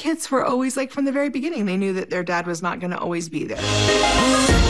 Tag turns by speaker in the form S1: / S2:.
S1: kids were always like, from the very beginning, they knew that their dad was not going to always be there.